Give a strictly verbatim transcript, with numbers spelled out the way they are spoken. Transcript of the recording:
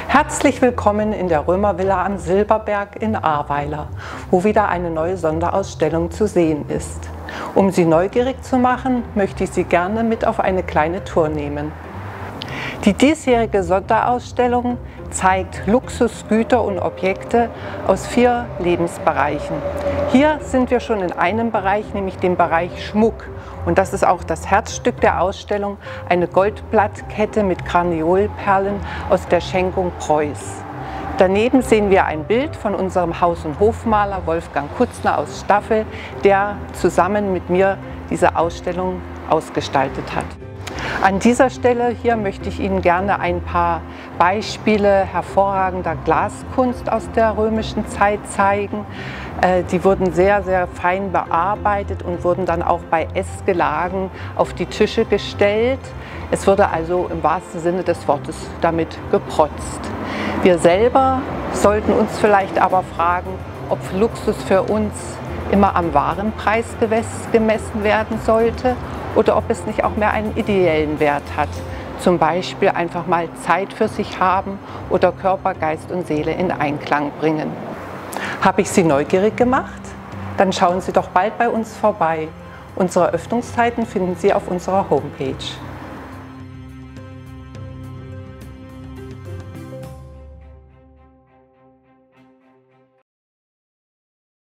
Herzlich willkommen in der Römervilla am Silberberg in Ahrweiler, wo wieder eine neue Sonderausstellung zu sehen ist. Um Sie neugierig zu machen, möchte ich Sie gerne mit auf eine kleine Tour nehmen. Die diesjährige Sonderausstellung zeigt Luxusgüter und Objekte aus vier Lebensbereichen. Hier sind wir schon in einem Bereich, nämlich dem Bereich Schmuck. Und das ist auch das Herzstück der Ausstellung, eine Goldblattkette mit Karneolperlen aus der Schenkung Preuß. Daneben sehen wir ein Bild von unserem Haus- und Hofmaler Wolfgang Kutzner aus Staffel, der zusammen mit mir diese Ausstellung ausgestaltet hat. An dieser Stelle hier möchte ich Ihnen gerne ein paar Beispiele hervorragender Glaskunst aus der römischen Zeit zeigen. Die wurden sehr, sehr fein bearbeitet und wurden dann auch bei Essgelagen auf die Tische gestellt. Es wurde also im wahrsten Sinne des Wortes damit geprotzt. Wir selber sollten uns vielleicht aber fragen, ob Luxus für uns immer am Warenpreis gemessen werden sollte oder ob es nicht auch mehr einen ideellen Wert hat. Zum Beispiel einfach mal Zeit für sich haben oder Körper, Geist und Seele in Einklang bringen. Habe ich Sie neugierig gemacht? Dann schauen Sie doch bald bei uns vorbei. Unsere Öffnungszeiten finden Sie auf unserer Homepage.